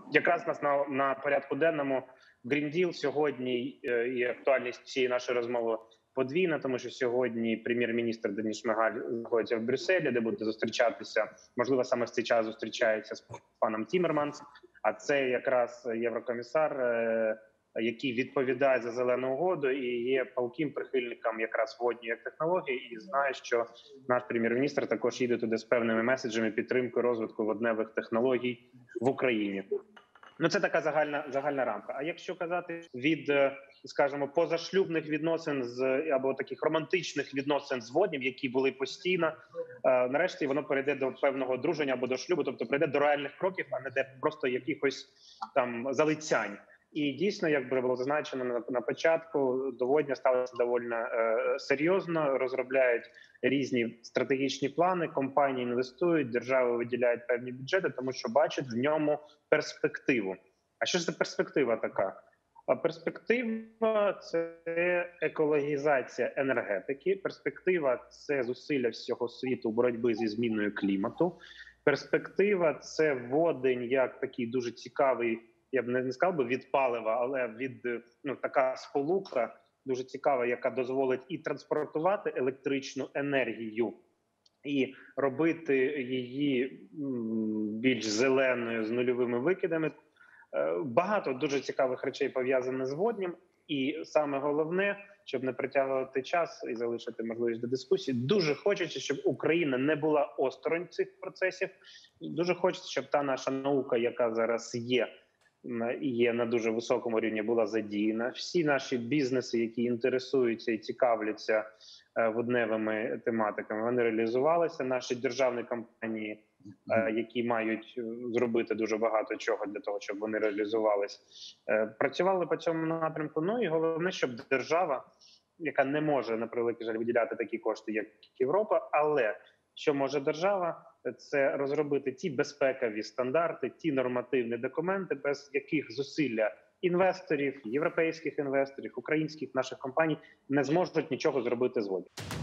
Якраз нас на порядку денному Green Deal сьогодні, і актуальність цієї нашої розмови подвійна, тому що сьогодні прем'єр-міністр Денис Шмигаль знаходиться в Брюсселі, де буде зустрічатися, можливо, саме в цей час зустрічається з паном Тіммерманс, а це якраз єврокомісар, який відповідає за зелену угоду і є палким прихильником якраз водньої технології, і знає, що наш прем'єр-міністр також їде туди з певними меседжами підтримки розвитку водневих технологій в Україні. Ну, це така загальна рамка. А якщо казати від, скажімо, позашлюбних відносин або таких романтичних відносин з воднім, які були постійно, нарешті воно перейде до певного одруження або до шлюбу, тобто перейде до реальних кроків, а не де просто якихось там залицянь. І дійсно, як було зазначено на початку, до водня ставиться доволі серйозно, розробляють різні стратегічні плани, компанії інвестують, держави виділяють певні бюджети, тому що бачать в ньому перспективу. А що ж за перспектива така? А перспектива – це екологізація енергетики, перспектива – це зусилля всього світу боротьби зі зміною клімату, перспектива – це водень як такий дуже цікавий, я б не сказав би від палива, але така сполука дуже цікава, яка дозволить і транспортувати електричну енергію, і робити її більш зеленою, з нульовими викидами. Багато дуже цікавих речей пов'язаних з воднім. І саме головне, щоб не притягувати час і залишити можливість до дискусії, дуже хочеться, щоб Україна не була осторонь цих процесів. Дуже хочеться, щоб та наша наука, яка зараз є на дуже високому рівні, була задіяна. Всі наші бізнеси, які інтересуються і цікавляться водневими тематиками, вони реалізувалися. Наші державні компанії, які мають зробити дуже багато чого для того, щоб вони реалізувалися, працювали по цьому напрямку. Ну і головне, щоб держава, яка не може, на превеликий жаль, виділяти такі кошти, як Європа, але що може держава, це розробити ті безпекові стандарти, ті нормативні документи, без яких зусилля інвесторів, європейських інвесторів, українських наших компаній не зможуть нічого зробити з водою.